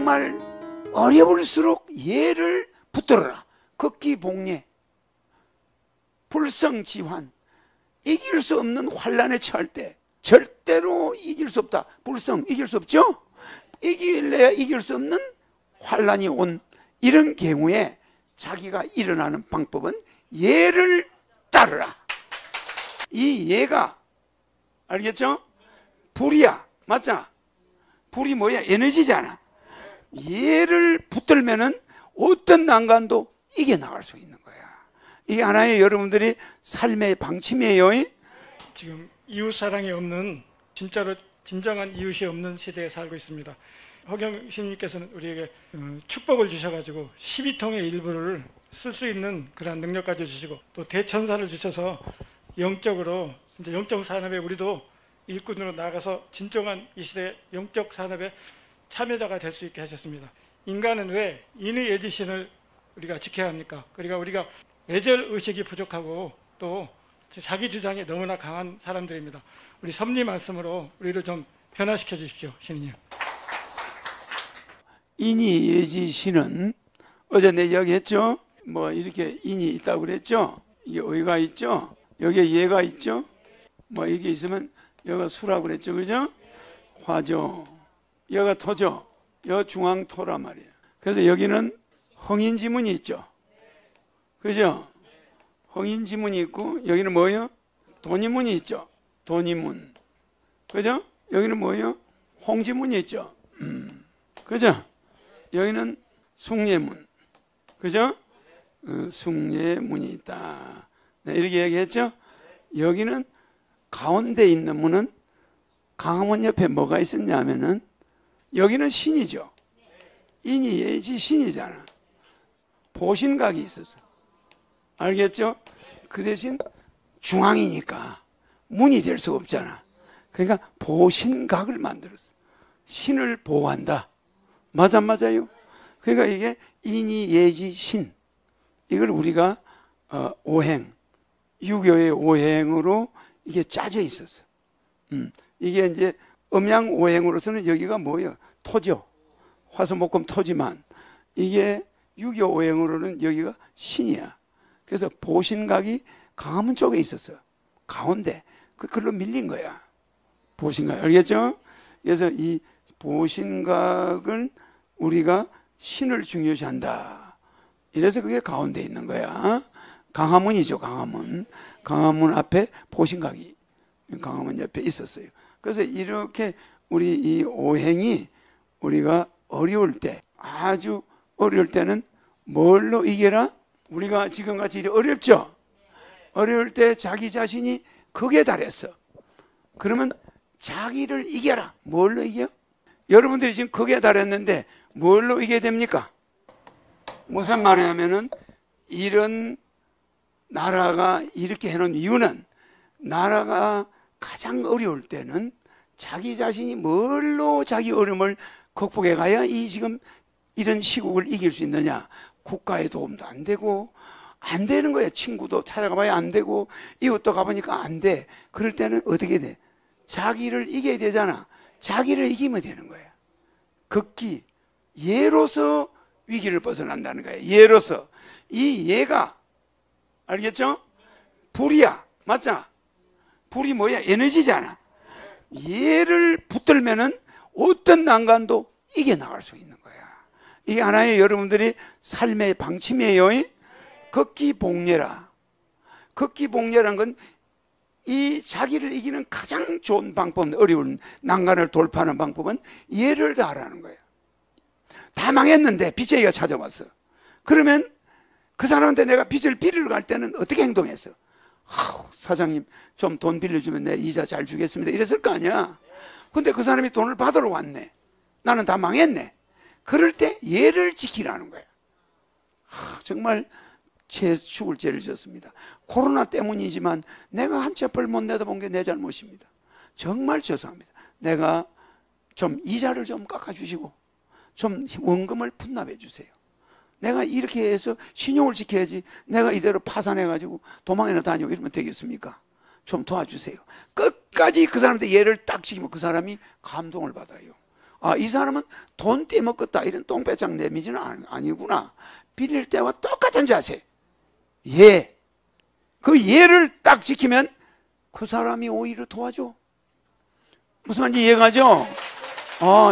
정말 어려울수록 예를 붙들어라. 극기복례, 불성지환. 이길 수 없는 환란에 처할 때 절대로 이길 수 없다. 불성, 이길 수 없죠? 이길래야 이길 수 없는 환란이 온 이런 경우에 자기가 일어나는 방법은 예를 따르라. 이 예가 알겠죠? 불이야. 맞잖아. 불이 뭐야? 에너지잖아. 예를 붙들면은 어떤 난관도 이겨나갈 수 있는 거야. 이게 하나의 여러분들이 삶의 방침이에요. 지금 이웃사랑이 없는, 진짜로 진정한 이웃이 없는 시대에 살고 있습니다. 허경 시인님께서는 우리에게 축복을 주셔가지고 12통의 일부를 쓸 수 있는 그런 능력까지 주시고, 또 대천사를 주셔서 영적으로, 진짜 영적 산업에 우리도 일꾼으로 나가서 진정한 이 시대 영적 산업의 참여자가 될 수 있게 하셨습니다. 인간은 왜 인의 예지신을 우리가 지켜야 합니까? 그러니까 우리가 예절 의식이 부족하고 또 자기 주장이 너무나 강한 사람들입니다. 우리 섭리 말씀으로 우리를 좀 변화시켜 주십시오, 신이님. 인의 예지신은 어제 내 이야기했죠? 뭐 이렇게 인이 있다고 그랬죠? 이게 의가 있죠? 여기에 예가 있죠? 뭐 이게 있으면 여기가 수라고 그랬죠, 그죠? 화죠. 여기가 토죠. 여기 중앙토란 말이에요. 그래서 여기는 흥인지문이 있죠. 그죠? 흥인지문이 있고, 여기는 뭐예요? 돈이문이 있죠. 돈이문. 그죠? 여기는 뭐예요? 홍지문이 있죠. 그죠? 여기는 숭례문. 그죠? 숭례문이 있다. 네, 이렇게 얘기했죠? 여기는 가운데 있는 문은 강화문 옆에 뭐가 있었냐면은 여기는 신이죠. 인이 예지 신이잖아. 보신각이 있었어. 알겠죠? 그 대신 중앙이니까 문이 될 수가 없잖아. 그러니까 보신각을 만들었어. 신을 보호한다. 맞아, 맞아요. 그러니까 이게 인이 예지 신. 이걸 우리가 오행, 유교의 오행으로 이게 짜져 있었어. 이게 이제 음양 오행으로서는 여기가 뭐예요? 토죠. 화수목금 토지만 이게 유교 오행으로는 여기가 신이야. 그래서 보신각이 강화문 쪽에 있었어. 가운데. 그걸로 밀린 거야. 보신각. 알겠죠? 그래서 이 보신각은 우리가 신을 중요시한다. 이래서 그게 가운데 있는 거야. 강화문이죠, 강화문. 강화문 앞에 보신각이 강화문 옆에 있었어요. 그래서 이렇게 우리 이 오행이 우리가 어려울 때, 아주 어려울 때는 뭘로 이겨라? 우리가 지금같이 어렵죠? 어려울 때 자기 자신이 극에 달했어. 그러면 자기를 이겨라. 뭘로 이겨? 여러분들이 지금 극에 달했는데 뭘로 이겨야 됩니까? 무슨 말을 하면은 이런 나라가 이렇게 해놓은 이유는 나라가 가장 어려울 때는 자기 자신이 뭘로 자기 어려움을 극복해 가야 이 지금 이런 시국을 이길 수 있느냐. 국가의 도움도 안 되고 안 되는 거예요. 친구도 찾아가봐야 안 되고 이웃도 가보니까 안 돼. 그럴 때는 어떻게 돼? 자기를 이겨야 되잖아. 자기를 이기면 되는 거야. 극기, 예로서 위기를 벗어난다는 거예요. 예로서. 이 예가 알겠죠? 불이야. 맞잖아. 불이 뭐야? 에너지잖아. 예를 붙들면은 어떤 난관도 이겨나갈 수 있는 거야. 이게 하나의 여러분들이 삶의 방침이에요. 극기복례라. 극기복례란 건 이 자기를 이기는 가장 좋은 방법은, 어려운 난간을 돌파하는 방법은 예를 다하라는 거예요. 다 망했는데 빚쟁이가 찾아왔어. 그러면 그 사람한테 내가 빚을 빌리러 갈 때는 어떻게 행동했어? 사장님 좀 돈 빌려주면 내 이자 잘 주겠습니다. 이랬을 거 아니야. 근데 그 사람이 돈을 받으러 왔네. 나는 다 망했네. 그럴 때 예를 지키라는 거야. 정말 제 죽을 죄를 지었습니다. 코로나 때문이지만 내가 한 채 벌 못 내다본 게 내 잘못입니다. 정말 죄송합니다. 내가 좀 이자를 좀 깎아주시고 좀 원금을 분납해 주세요. 내가 이렇게 해서 신용을 지켜야지 내가 이대로 파산해가지고 도망이나 다니고 이러면 되겠습니까? 좀 도와주세요. 끝까지 그 사람한테 예를 딱 지키면 그 사람이 감동을 받아요. 아, 이 사람은 돈 떼먹겠다 이런 똥배짱 내미지는 아니구나. 빌릴 때와 똑같은 자세. 예. 그 예를 딱 지키면 그 사람이 오히려 도와줘. 무슨 말인지 이해가죠? 아,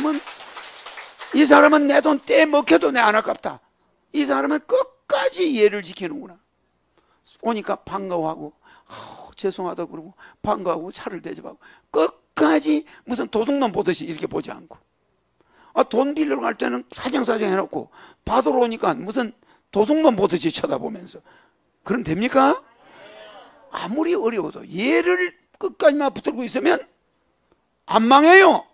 이 사람은 내 돈 떼먹혀도 내 안 아깝다. 이 사람은 끝까지 예를 지키는구나. 오니까 반가워하고 죄송하다 그러고 반가워하고 차를 대접하고 끝까지 무슨 도둑놈 보듯이 이렇게 보지 않고, 아, 돈 빌리러 갈 때는 사정사정 해놓고 받으러 오니까 무슨 도둑놈 보듯이 쳐다보면서. 그럼 됩니까? 아무리 어려워도 예를 끝까지만 붙들고 있으면 안 망해요.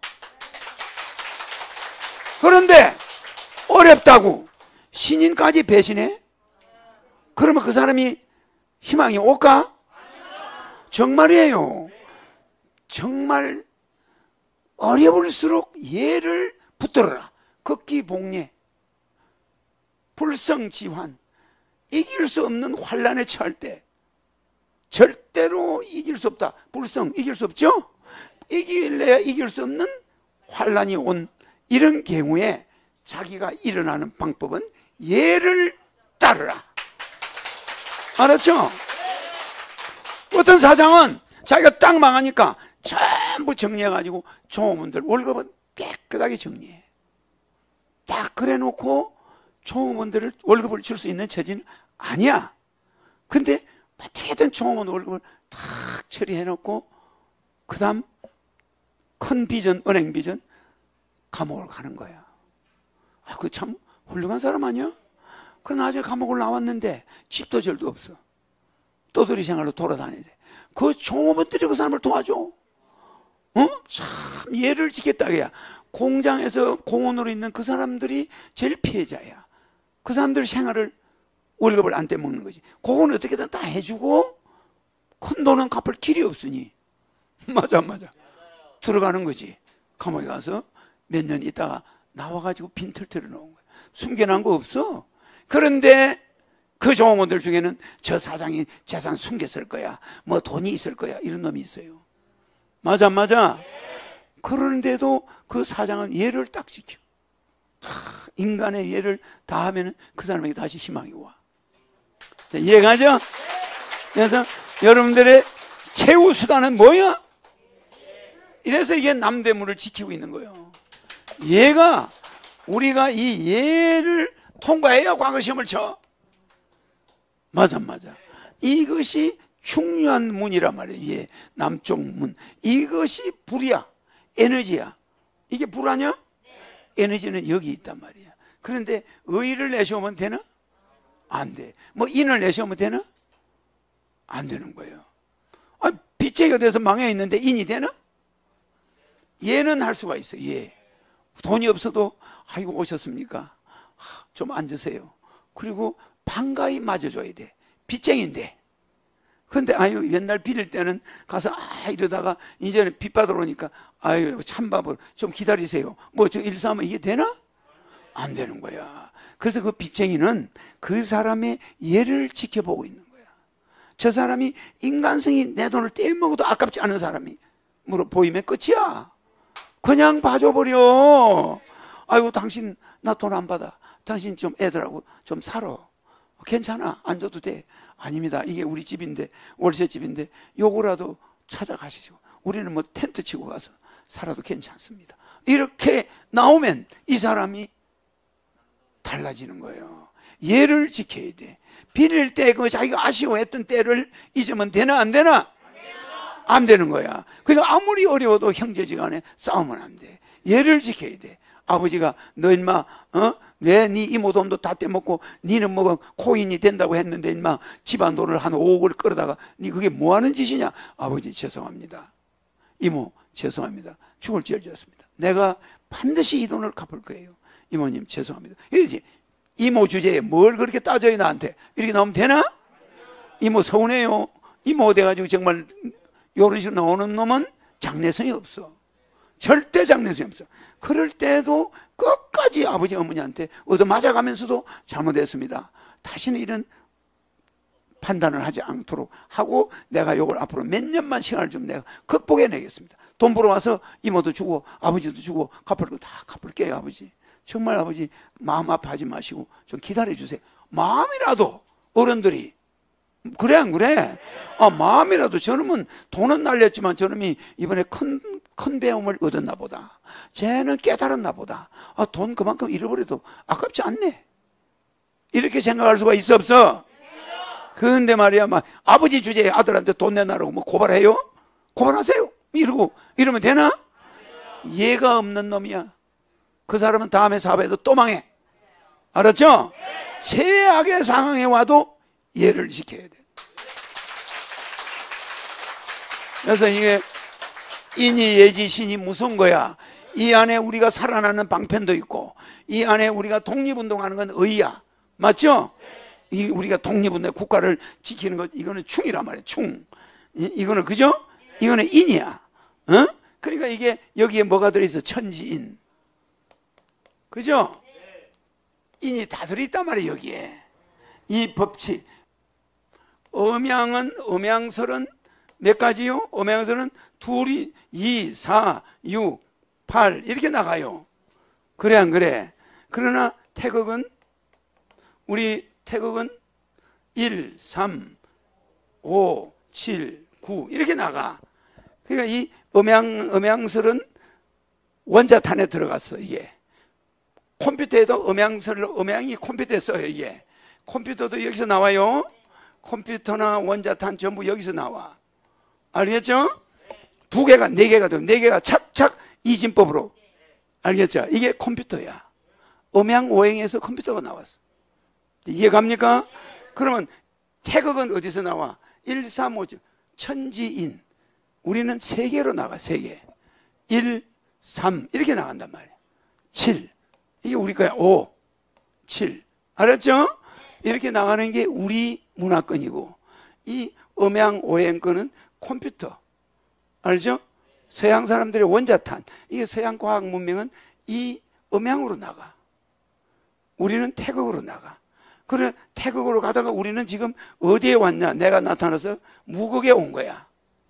그런데 어렵다고 신인까지 배신해? 그러면 그 사람이 희망이 올까? 정말이에요. 정말 어려울수록 예를 붙들어라. 극기복례, 불성지환. 이길 수 없는 환란에 처할 때 절대로 이길 수 없다. 불성, 이길 수 없죠? 이길래야 이길 수 없는 환란이 온 이런 경우에 자기가 일어나는 방법은 예를 따르라. 알았죠? 어떤 사장은 자기가 딱 망하니까 전부 정리해가지고 종업원들 월급은 깨끗하게 정리해. 딱 그래놓고 종업원들을 월급을 줄 수 있는 처지는 아니야. 근데 어떻게든 종업원 월급을 탁 처리해놓고 그 다음 큰 빚은, 은행 빚은 감옥을 가는 거야. 아, 그 참 훌륭한 사람 아니야? 그 나중에 감옥을 나왔는데 집도 절도 없어. 떠돌이 생활로 돌아다니는데 그 종업원들이 그 사람을 도와줘. 참 예를 지켰다고야. 공장에서 공원으로 있는 그 사람들이 제일 피해자야. 그 사람들 생활을 월급을 안 떼먹는 거지. 그건 어떻게든 다 해주고 큰 돈은 갚을 길이 없으니 맞아 들어가는 거지. 감옥에 가서 몇 년 있다가 나와가지고 빈털터를 놓은 거야. 숨겨놓은 거 없어. 그런데 그 종업원들 중에는 저 사장이 재산 숨겼을 거야, 뭐 돈이 있을 거야, 이런 놈이 있어요. 맞아. 그런데도 그 사장은 예를 딱 지켜. 인간의 예를 다 하면 그 사람에게 다시 희망이 와. 이해가죠? 그래서 여러분들의 최후 수단은 뭐야? 이래서 이게 남대문을 지키고 있는 거예요. 얘가, 우리가 이 예를 통과해야 과거 시험을 쳐. 맞아. 이것이 중요한 문이란 말이에요. 예, 남쪽 문. 이것이 불이야. 에너지야. 이게 불 아니야? 에너지는 여기 있단 말이야. 그런데 의를 내세우면 되나? 안 돼. 뭐 인을 내세우면 되나? 안 되는 거예요. 아, 빚쟁이가 돼서 망해 있는데 인이 되나? 예는 할 수가 있어요. 예. 돈이 없어도 아이고 오셨습니까? 좀 앉으세요. 그리고 반가이 맞아줘야 돼. 빚쟁인데. 그런데 아유 옛날 빌릴 때는 가서 이러다가 이제는 빚 받으러 오니까 아유 찬밥을 좀 기다리세요. 뭐 저 일삼으면 이게 되나? 안 되는 거야. 그래서 그 빚쟁이는 그 사람의 예를 지켜보고 있는 거야. 저 사람이 인간성이 내 돈을 떼먹어도 아깝지 않은 사람이 보이면 끝이야. 그냥 봐줘버려. 아이고 당신 나 돈 안 받아. 당신 좀 애들하고 좀 살아. 괜찮아. 안 줘도 돼. 아닙니다. 이게 우리 집인데, 월세 집인데 요거라도 찾아가시죠. 우리는 뭐 텐트 치고 가서 살아도 괜찮습니다. 이렇게 나오면 이 사람이 달라지는 거예요. 예를 지켜야 돼. 빌릴 때 그 자기가 아쉬워했던 때를 잊으면 되나 안 되나? 안 되는 거야. 그러니까 아무리 어려워도 형제지간에 싸우면 안 돼. 예를 지켜야 돼. 아버지가 너 인마 왜 네 이모 돈도 다 떼먹고 니는 뭐 코인이 된다고 했는데 인마 집안 돈을 한 5억을 끌어다가 니 그게 뭐 하는 짓이냐? 아버지 죄송합니다. 이모 죄송합니다. 죽을 죄를 지었습니다. 내가 반드시 이 돈을 갚을 거예요. 이모님 죄송합니다. 이러지. 이모 주제에 뭘 그렇게 따져요 나한테. 이렇게 나오면 되나? 이모 서운해요. 이모 돼가지고 정말 이런 식으로 나오는 놈은 장래성이 없어. 절대 장래성이 없어. 그럴 때도 끝까지 아버지 어머니한테 얻어맞아가면서도 잘못했습니다. 다시는 이런 판단을 하지 않도록 하고 내가 요걸 앞으로 몇 년만 시간을 좀 내가 극복해내겠습니다. 돈 벌어와서 이모도 주고 아버지도 주고 갚을 거 다 갚을게요. 아버지 정말 아버지 마음 아파하지 마시고 좀 기다려주세요. 마음이라도 어른들이 그래 안 그래? 마음이라도 저놈은 돈은 날렸지만 저놈이 이번에 큰 배움을 얻었나 보다. 쟤는 깨달았나 보다. 돈 그만큼 잃어버려도 아깝지 않네. 이렇게 생각할 수가 있어 없어? 그런데 말이야 막 아버지 주제에 아들한테 돈 내놔라고 뭐 고발해요? 고발하세요. 이러면 되나? 예가 없는 놈이야. 그 사람은 다음에 사업에도 또 망해. 알았죠? 최악의 상황에 와도 예를 지켜야 돼. 그래서 이게 인이 예지 신이 무서운 거야. 이 안에 우리가 살아나는 방편도 있고 이 안에 우리가 독립운동하는 건 의야. 맞죠? 우리가 독립운동 국가를 지키는 것 이거는 충이란 말이야. 충. 이거는 그죠? 이거는 인이야. 그러니까 이게 여기에 뭐가 들어있어? 천지인. 그죠? 인이 다 들어있단 말이야 여기에. 이 법칙. 음양설은 몇 가지요? 음양설은 둘이 2, 4, 6, 8 이렇게 나가요. 그래 안 그래? 그러나 우리 태극은 1, 3, 5, 7, 9 이렇게 나가. 그러니까 이 음양설은 원자탄에 들어갔어. 이게 컴퓨터에도 음양이 컴퓨터에 써요. 이게 컴퓨터도 여기서 나와요. 컴퓨터나 원자탄 전부 여기서 나와. 알겠죠? 2개가 4개가 되면 4개가 착착 이진법으로. 알겠죠? 이게 컴퓨터야. 음양오행에서 컴퓨터가 나왔어. 이해갑니까? 그러면 태극은 어디서 나와? 1, 3, 5 천지인. 우리는 3개로 나가. 3개. 1, 3 이렇게 나간단 말이야. 7 이게 우리 거야. 5, 7 알았죠? 이렇게 나가는 게 우리 문화권이고 이 음양오행권은 컴퓨터. 알죠? 서양 사람들의 원자탄. 이게 서양 과학 문명은 이 음양으로 나가. 우리는 태극으로 나가. 그래 태극으로 가다가 우리는 지금 어디에 왔냐? 내가 나타나서 무극에 온 거야.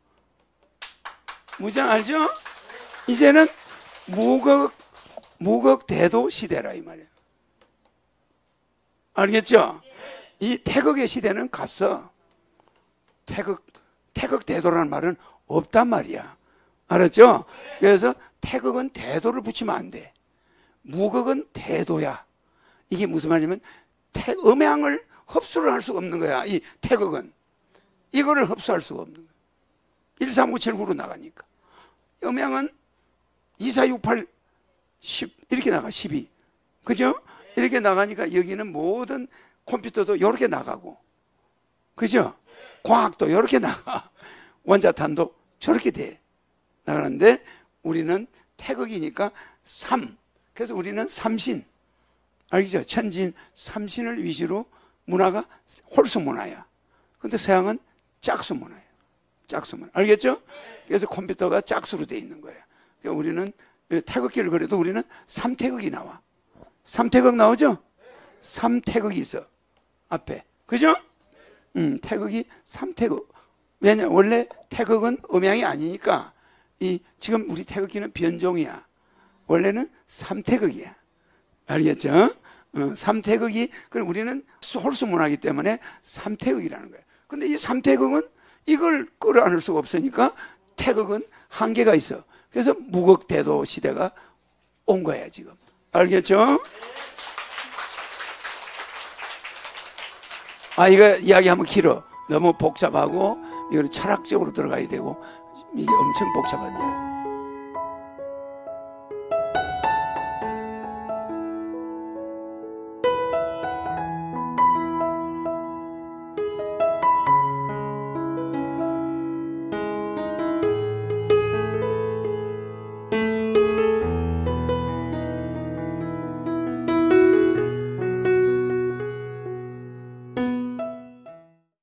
무장 알죠? 이제는 무극 대도 시대라 이 말이야. 알겠죠? 이 태극의 시대는 갔어. 태극 대도라는 말은 없단 말이야. 알았죠? 그래서 태극은 대도를 붙이면 안 돼. 무극은 대도야. 이게 무슨 말이냐면 음양을 흡수를 할 수가 없는 거야. 이 태극은 이거를 흡수할 수가 없는 거야. 1, 3, 5, 7, 9로 나가니까. 음양은 2, 4, 6, 8, 10 이렇게 나가. 12 그죠? 이렇게 나가니까 여기는 모든 컴퓨터도 이렇게 나가고 그죠? 과학도 이렇게 나가. 원자탄도 저렇게 돼 나가는데 우리는 태극이니까 3. 그래서 우리는 삼신. 알겠죠? 천지인 삼신을 위주로 문화가 홀수 문화야. 근데 서양은 짝수 문화예요. 짝수 문화. 알겠죠? 그래서 컴퓨터가 짝수로 돼 있는 거예요. 그러니까 우리는 태극기를 그려도 우리는 3태극이 나와. 3태극 나오죠? 3태극이 있어. 앞에. 그죠? 태극이 3태극. 왜냐? 원래 태극은 음양이 아니니까 지금 우리 태극기는 변종이야. 원래는 3태극이야. 알겠죠? 3태극이, 그럼 우리는 홀수 문화이기 때문에 3태극이라는 거예요. 근데 이 3태극은 이걸 끌어안을 수가 없으니까 태극은 한계가 있어. 그래서 무극대도 시대가 온 거야, 지금. 알겠죠? 이거 이야기하면 길어. 너무 복잡하고, 이거는 철학적으로 들어가야 되고, 이게 엄청 복잡한 이야기.